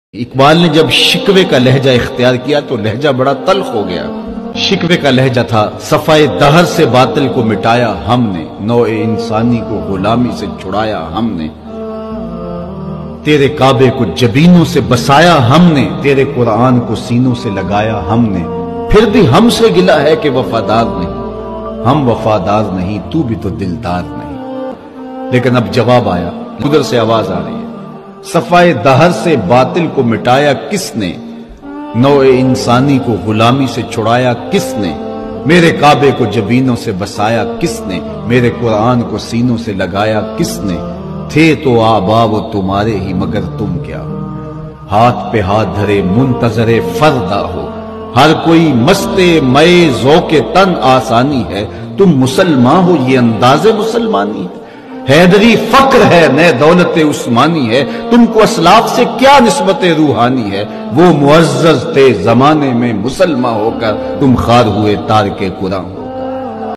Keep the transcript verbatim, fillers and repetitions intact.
اقبال نے جب شکوے کا لہجہ اختیار کیا تو لہجہ بڑا تلخ ہو گیا۔ شکوے کا لہجہ تھا، صفائے دہر سے باطل کو مٹایا ہم نے، نوع انسانی کو غلامی سے چھڑایا ہم نے، تیرے کعبے کو جبینوں سے بسایا ہم نے، تیرے قرآن کو سینوں سے لگایا ہم نے، پھر بھی ہم سے گلہ ہے کہ وفادار نہیں، ہم وفادار نہیں، تو بھی تو دلدار نہیں۔ لیکن اب جواب آیا، ادھر سے آواز آ رہی ہے، صفائے دہر سے باطل کو مٹایا کس نے، نوع انسانی کو غلامی سے چھڑایا کس نے، میرے کعبے کو جبینوں سے بسایا کس نے، میرے قرآن کو سینوں سے لگایا کس نے، تھے تو آبا وہ تمہارے ہی مگر تم کیا، ہاتھ پہ ہاتھ دھرے منتظر فردا ہو، ہر کوئی مستے مئے ذوق تن آسانی ہے، تم مسلمان ہو یہ انداز مسلمانی ہے، حیدری فقر ہے نئے دولت عثمانی ہے، تم کو اسلاف سے کیا نسبت روحانی ہے، وہ معزز تھے زمانے میں مسلمان ہو کر تم خار ہوئے تارک قرآن۔